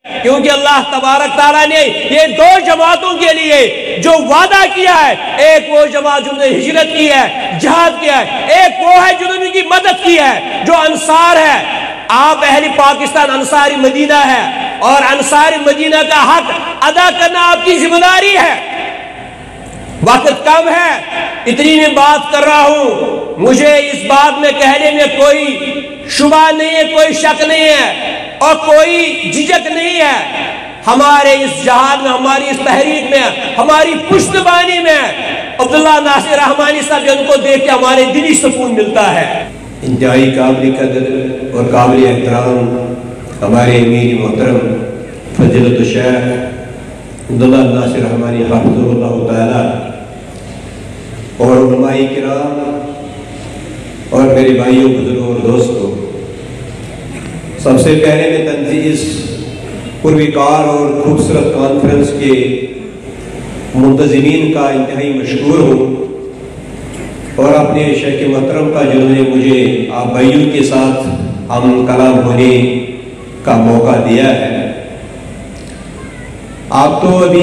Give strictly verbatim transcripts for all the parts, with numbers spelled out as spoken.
کیونکہ اللہ تبارک تعالیٰ نے یہ دو جماعتوں کے لیے جو وعدہ کیا ہے، ایک وہ جماعت جنہوں نے ہجرت کی ہے، جہاد کیا ہے، ایک وہ ہے جنہوں نے ان کی مدد کی ہے جو انصار ہے۔ آپ اہل پاکستان انصار مدینہ ہے اور انصار مدینہ کا حق ادا کرنا آپ کی ذمہ داری ہے۔ وقت کم ہے، اتنی میں بات کر رہا ہوں، مجھے اس بات میں کہنے میں کوئی شبہ نہیں ہے، کوئی شک نہیں ہے اور کوئی جھجک نہیں ہے۔ ہمارے اس جہاد میں، ہماری اس تحریک میں، ہماری پشتبانی میں عبداللہ ناصر رحمانی صاحب جن کو دیکھ کے ہمارے دلی سکون ملتا ہے۔ انتہائی قابل قدر اور قابل احترام ہمارے امیر محترم فضیلت الشیخ عبداللہ ناصر رحمانی حافظہ اللہ تعالی اور علماء کرام اور میرے بھائیوں، بزرگوں اور دوستوں، سب سے پہلے میں تنظیم اس پروکار اور خوبصورت کانفرنس کے منتظمین کا انتہائی مشکور ہوں اور اپنے شیخ محترم کا جنہوں نے مجھے آپ بھائیوں کے ساتھ ہم کلام ہونے کا موقع دیا ہے۔ آپ تو ابھی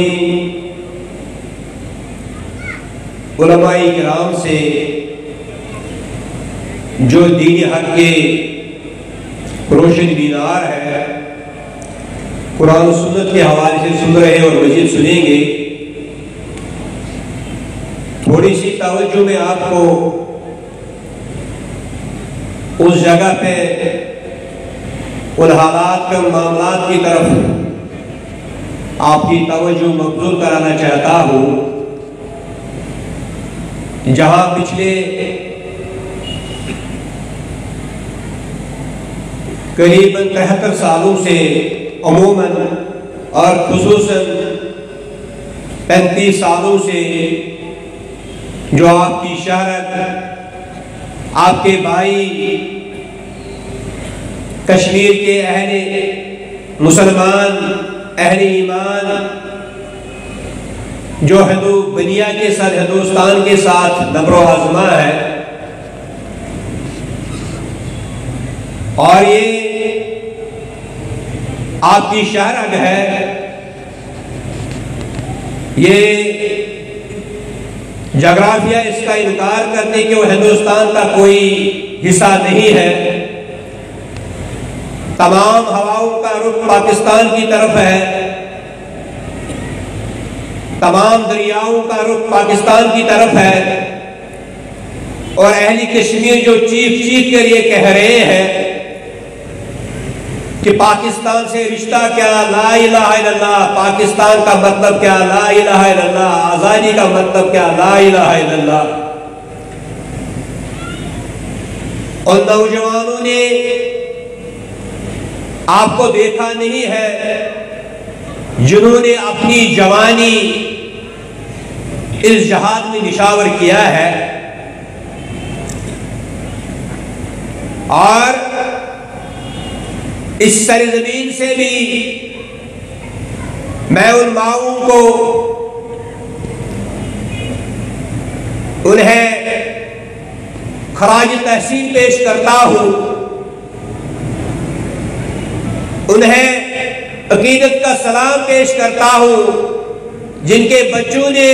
علماء کرام سے جو دینی حق کے روشن بینار ہے، قرآن و سنت کے حوالے سے سن رہے ہیں اور مزید سنیں گے۔ تھوڑی سی توجہ میں آپ کو اس جگہ پہ ان حالات کے، ان معاملات کی طرف آپ کی توجہ مبذول کرانا چاہتا ہوں جہاں پچھلے قریباً تہتر سالوں سے عموماً اور خصوصاً پینتیس سالوں سے جو آپ کی شہرت، آپ کے بھائی کشمیر کے اہل مسلمان، اہل ایمان جو ہندو بنیا کے ساتھ، ہندوستان کے ساتھ نبر و آزما ہے، اور یہ آپ کی شہرت ہے، یہ جغرافیہ اس کا انکار کرنے کہ وہ ہندوستان کا کوئی حصہ نہیں ہے۔ تمام ہواؤں کا رخ پاکستان کی طرف ہے، تمام دریاؤں کا رخ پاکستان کی طرف ہے، اور اہل کشمیر جو چیخ چیخ کر یہ کہہ رہے ہیں کہ پاکستان سے رشتہ کیا، لا الہ الا اللہ، پاکستان کا مطلب کیا، لا الہ الا اللہ، آزادی کا مطلب کیا، لا الہ الا اللہ۔ اور نوجوانوں نے آپ کو دیکھا نہیں ہے جنہوں نے اپنی جوانی اس جہاد میں نشاور کیا ہے، اور اس سرزمین سے بھی میں ان ماؤں کو انہیں خراج تحسین پیش کرتا ہوں، انہیں عقیدت کا سلام پیش کرتا ہوں جن کے بچوں نے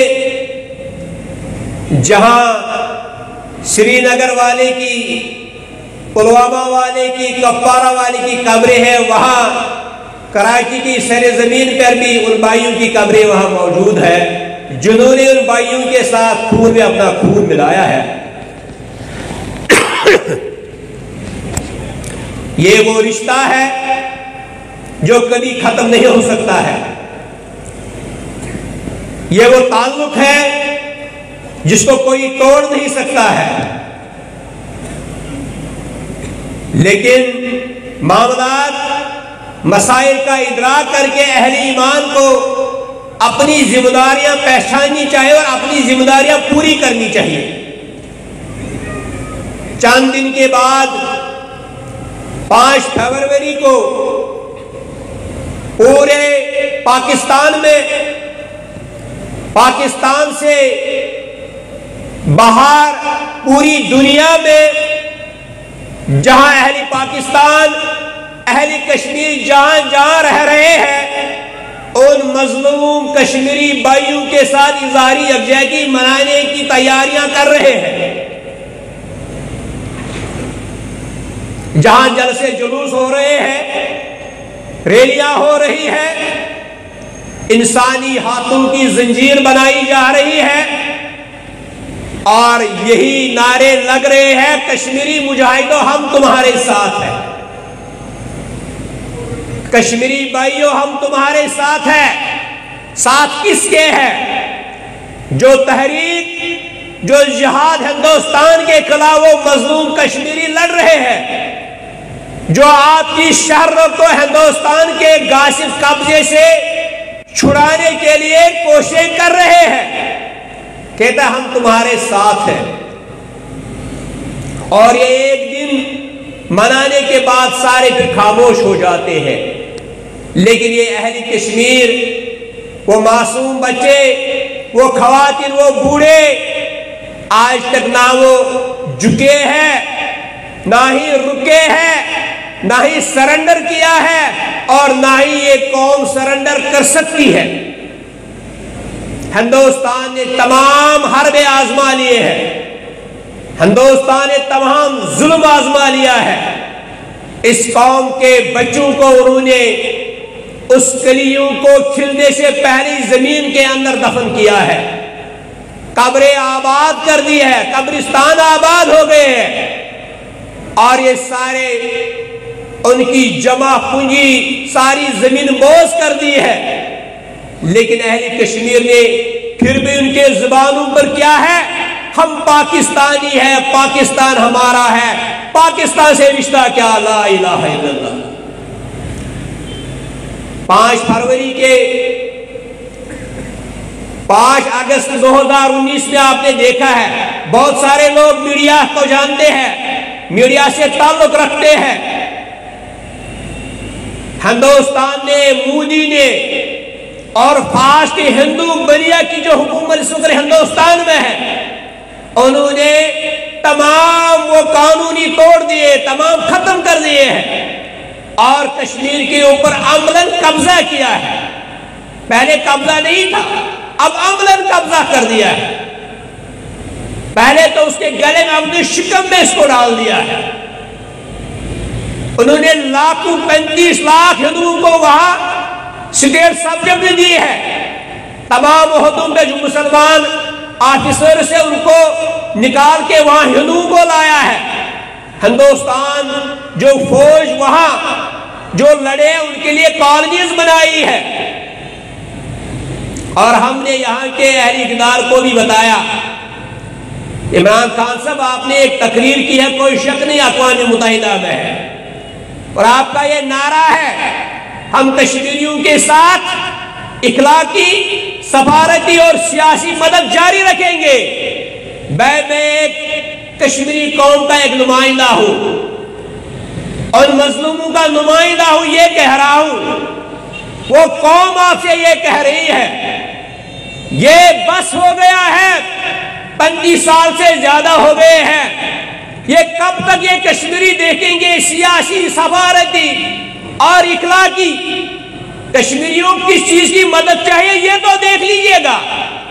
جہاں سری نگر والے کی، پلوامہ والے کی، کپوارہ والے کی قبریں ہیں، وہاں کراچی کی سرزمین پر بھی ان بھائیوں کی قبریں وہاں موجود ہیں جنہوں نے ان بھائیوں کے ساتھ خون میں اپنا خون ملایا ہے۔ یہ وہ رشتہ ہے جو کبھی ختم نہیں ہو سکتا ہے، یہ وہ تعلق ہے جس کو کوئی توڑ نہیں سکتا ہے، لیکن معاملات، مسائل کا ادراک کر کے اہل ایمان کو اپنی ذمہ داریاں پہچاننی چاہیے اور اپنی ذمہ داریاں پوری کرنی چاہیے۔ چند دن کے بعد پانچ فروری کو پورے پاکستان میں، پاکستان سے باہر پوری دنیا میں جہاں اہل پاکستان، اہل کشمیر جہاں جہاں رہ رہے ہیں، کشمیری بھائیوں کے ساتھ اظہاری یکجہتی منانے کی تیاریاں کر رہے ہیں۔ جہاں جلسے جلوس ہو رہے ہیں، ریلیاں ہو رہی ہیں، انسانی ہاتھوں کی زنجیر بنائی جا رہی ہے، اور یہی نعرے لگ رہے ہیں کشمیری مجاہدوں ہم تمہارے ساتھ ہیں، کشمیری بھائیوں ہم تمہارے ساتھ ہیں۔ ساتھ کس کے ہیں؟ جو تحریک، جو جہاد ہندوستان کے خلاف وہ مظلوم کشمیری لڑ رہے ہیں، جو آپ کی شہروں کو ہندوستان کے غاصب قبضے سے چھڑانے کے لیے کوششیں کر رہے ہیں، کہتا ہم تمہارے ساتھ ہیں۔ اور یہ ایک دن منانے کے بعد سارے پھر خاموش ہو جاتے ہیں، لیکن یہ اہل کشمیر، وہ معصوم بچے، وہ خواتین، وہ بوڑھے آج تک نہ وہ جھکے ہیں، نہ ہی رکے ہیں، نہ ہی سرنڈر کیا ہے، اور نہ ہی یہ قوم سرنڈر کر سکتی ہے۔ ہندوستان نے تمام حربیں آزما لیے ہیں، ہندوستان نے تمام ظلم آزما لیا ہے، اس قوم کے بچوں کو انہوں نے اس کلیوں کو کھلنے سے پہلی زمین کے اندر دفن کیا ہے، قبریں آباد کر دی ہے، قبرستان آباد ہو گئے ہیں، اور یہ سارے ان کی جمع پونجی ساری زمین بوس کر دی ہے۔ لیکن اہل کشمیر نے پھر بھی ان کے زبانوں پر کیا ہے؟ ہم پاکستانی ہیں، پاکستان ہمارا ہے، پاکستان سے رشتہ کیا؟ لا الہ الا اللہ۔ پانچ فروری کے پانچ اگست دو ہزار انیس میں آپ نے دیکھا ہے، بہت سارے لوگ میڈیا کو جانتے ہیں، میڈیا سے تعلق رکھتے ہیں، ہندوستان نے، مودی نے اور فاسٹ ہندو بنیا کی جو حکومت اس وقت ہندوستان میں ہے، انہوں نے تمام وہ قانونی توڑ دیے، تمام ختم کر دیے ہیں، اور کشمیر کے اوپر عملاً قبضہ کیا ہے۔ پہلے قبضہ نہیں تھا، اب عملاً قبضہ کر دیا ہے۔ پہلے تو اس کے گلے میں اپنے شکم میں اس کو ڈال دیا ہے۔ انہوں نے لاکھوں پینتیس لاکھ ہندوؤں کو وہاں سٹیٹ سبجیکٹ دی ہے، تمام عہدوں پہ جو مسلمان آفیسر سے ان کو نکال کے وہاں ہندوؤں کو لایا ہے۔ ہندوستان جو فوج وہاں جو لڑے ان کے لیے کالونیز بنائی ہے، اور ہم نے یہاں کے اہل اقتدار کو بھی بتایا۔ عمران خان صاحب آپ نے ایک تقریر کی ہے، کوئی شک نہیں اقوام متحدہ میں ہے، اور آپ کا یہ نعرہ ہے ہم کشمیریوں کے ساتھ اخلاقی، سفارتی اور سیاسی مدد جاری رکھیں گے۔ میں ایک کشمیری قوم کا ایک نمائندہ ہوں، اور مظلوموں کا نمائندہ ہوں، یہ کہہ رہا ہوں، وہ قوم آپ سے یہ کہہ رہی ہے یہ بس ہو گیا ہے، پینتیس سال سے زیادہ ہو گئے ہیں، یہ کب تک یہ کشمیری دیکھیں گے؟ سیاسی، سفارتی اور اخلاقی کشمیریوں کس چیز کی مدد چاہیے یہ تو دیکھ لیجئے گا۔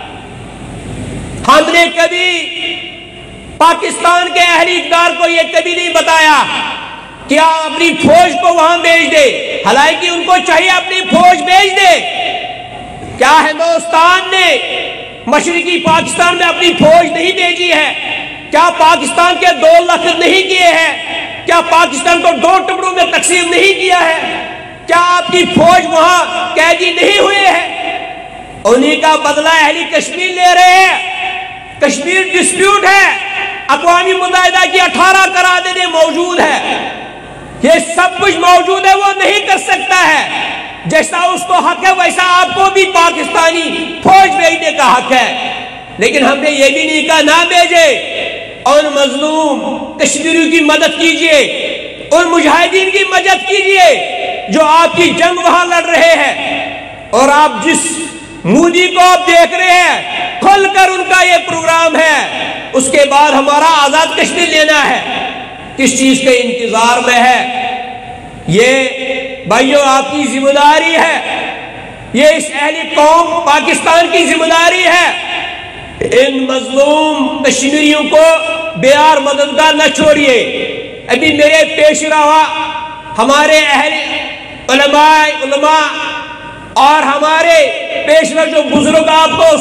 ہم نے کبھی پاکستان کے اہل اقتدار کو یہ کبھی نہیں بتایا کہ آپ اپنی فوج کو وہاں بھیج دے، حالانکہ ان کو چاہیے اپنی فوج بھیج دے۔ کیا ہندوستان نے مشرقی پاکستان میں اپنی فوج نہیں بھیجی ہے؟ کیا پاکستان کے دو لخت نہیں کیے ہیں؟ کیا پاکستان کو دو ٹکڑوں میں تقسیم نہیں کیا ہے؟ کیا آپ کی فوج وہاں قیدی نہیں ہوئے ہیں؟ انہی کا بدلہ اہلی کشمیر لے رہے ہیں۔ کشمیر ڈسپیوٹ ہے، اقوام متحدہ کی اٹھارہ قراردادیں موجود ہے، یہ سب کچھ موجود ہے، وہ نہیں کر سکتا ہے۔ جیسا اس کو حق ہے ویسا آپ کو بھی پاکستانی فوج بھیجنے کا حق ہے، لیکن ہم نے یہ بھی نہیں کہا نہ بھیجے۔ ان مظلوم کشمیریوں کی مدد کیجئے، ان مجاہدین کی مدد کیجئے جو آپ کی جنگ وہاں لڑ رہے ہیں، اور آپ جس مودی کو آپ دیکھ رہے ہیں کھل کر ان کا یہ پروگرام ہے، اس کے بعد ہمارا آزاد کشمیر لینا ہے، کس چیز کے انتظار میں ہے؟ یہ بھائیوں آپ کی ذمہ داری ہے یہ اس اہلی قوم پاکستان کی ذمہ داری ہے، ان مظلوم کشمیریوں کو بے یار مددگار نہ چھوڑیے۔ ابھی میرے پیش روا ہمارے اہل علماء علماء اور ہمارے پیش رو جو بزرگ آپ کو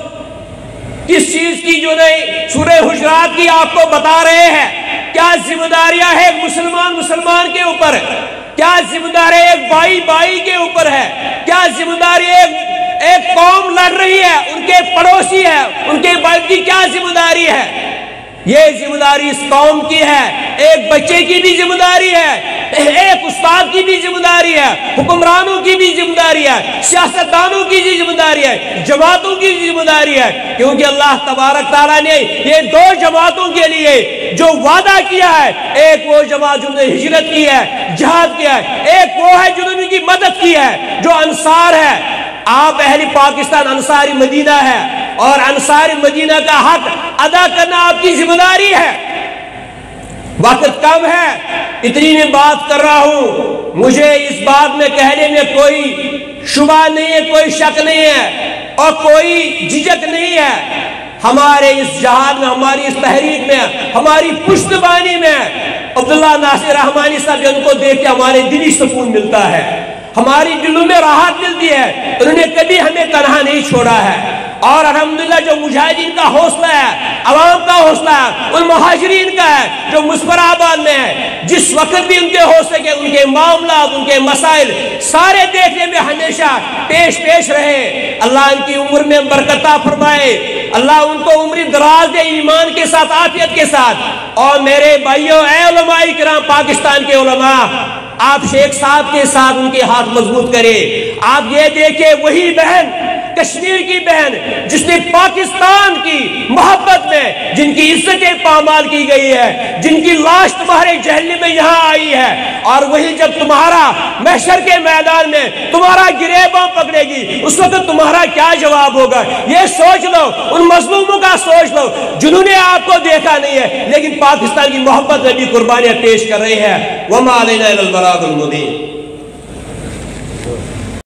کس چیز کی جو نہیں سورہ حجرات کی آپ کو بتا رہے ہیں، کیا ذمہ داریاں ہیں مسلمان مسلمان کے اوپر، کیا ذمہ داری ایک بھائی بھائی کے اوپر ہے، کیا ذمہ داری ایک ایک قوم لڑ رہی ہے، ان کے پڑوسی ہے، ان کے بھائی کی کیا ذمہ داری ہے۔ یہ ذمہ داری اس قوم کی ہے، ایک بچے کی بھی ذمہ داری ہے، ایک استاد کی بھی ذمہ داری ہے، حکمرانوں کی بھی ذمہ داری ہے، سیاستدانوں کی بھی ذمہ داری ہے، جماعتوں کی بھی ذمہ داری ہے، کیونکہ اللہ تبارک تعالیٰ نے یہ دو جماعتوں کے لیے جو وعدہ کیا ہے، ایک وہ جماعت جنہوں نے ہجرت کی ہے، جہاد کیا ہے، ایک وہ ہے جنہوں نے کی مدد کی ہے جو انصار ہے۔ آپ اہل پاکستان انصاری مدینہ ہے اور انصاری مدینہ کا حق ادا کرنا آپ کی ذمہ داری ہے۔ وقت کم ہے، اتنی میں بات کر رہا ہوں، مجھے اس بات میں کہنے میں کوئی شبہ نہیں ہے، کوئی شک نہیں ہے اور کوئی جھجک نہیں ہے۔ ہمارے اس جہاد میں، ہماری اس تحریک میں، ہماری پشتبانی میں عبداللہ ناصر رحمانی صاحب جن کو دیکھ کے ہمارے دلی سکون ملتا ہے، ہماری دلوں میں راحت ملتی ہے، انہوں نے کبھی ہمیں تنہا نہیں چھوڑا ہے۔ اور الحمدللہ جو مجاہدین کا حوصلہ ہے، عوام کا حوصلہ ہے، ان مہاجرین کا ہے جو مسفر آباد میں ہے، جس وقت بھی ان کے ہو سکے ان کے معاملات، ان کے مسائل سارے دیکھنے میں ہمیشہ پیش پیش رہے۔ اللہ ان کی عمر میں برکت عطا فرمائے، اللہ ان کو عمر دراز دے ایمان کے ساتھ، عافیت کے ساتھ۔ اور میرے بھائیوں، اے علماء کرام، پاکستان کے علماء، آپ شیخ صاحب کے ساتھ ان کے ہاتھ مضبوط کرے۔ آپ یہ دیکھیں، وہی بہن، کشمیر کی بہن جس نے پاکستان کی محبت میں جن کی عزتیں پامال کی گئی ہے، جن کی لاش تمہارے جہنم میں یہاں آئی ہے، اور وہی جب تمہارا محشر کے میدان میں تمہارا گریباں پکڑے گی، اس وقت تمہارا کیا جواب ہوگا؟ یہ سوچ لو، ان مظلوموں کا سوچ لو جنہوں نے آپ کو دیکھا نہیں ہے لیکن پاکستان کی محبت میں بھی قربانیاں پیش کر رہے ہیں۔ وَمَا عَلَيْنَا إِلَّا الْبَلَاغُ الْمُبِينُ۔